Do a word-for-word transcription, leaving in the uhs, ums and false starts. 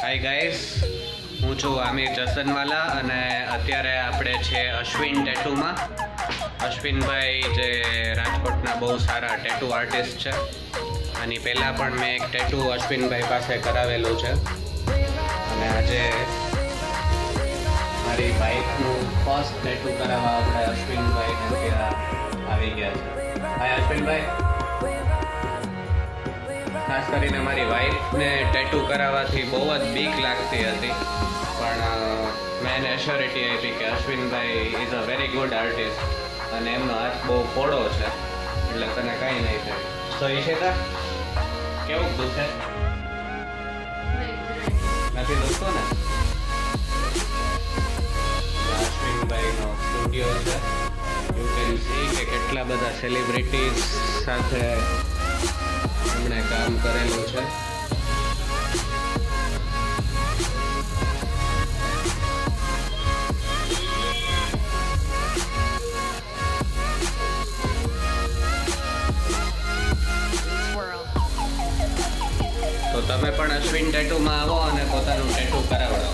Hi guys, हूँ छू आमिर जसनवाला અને અત્યારે આપણે છે અશ્વિન ટેટુમાં। અશ્વિનભાઈ જે રાજકોટના બહુ સારા ટેટુ આર્ટિસ્ટ છે। આની પહેલાં પણ મેં એક ટેટુ અશ્વિનભાઈ પાસે કરાવેલું છે અને આજે મારી બાઇકનું ફર્સ્ટ ટેટુ કરાવવા આપણે અશ્વિનભાઈને ત્યાં આવી ગયા છે। હાય અશ્વિનભાઈ, ખાસ કરીને મારી વાઈફને ટેટુ કરાવવાથી બહુ જ બીક લાગતી હતી, પણ મેં એને એશ્યોરિટી આપી કે Ashwinbhai is a very good artist અને એમનો હાથ બહુ પોળો છે એટલે તને કાંઈ નહીં થાય। તો ઈશિતા, કેવું દુખે? નથી દુખતો ને? અશ્વિનભાઈનો સ્ટુડિયો છે, યુ કેન સી કે કેટલા બધા સેલિબ્રિટીઝ સાથે એમણે કામ કરેલું છે। તો તમે પણ અશ્વિન ટેટુમાં આવો અને પોતાનું ટેટુ કરાવો।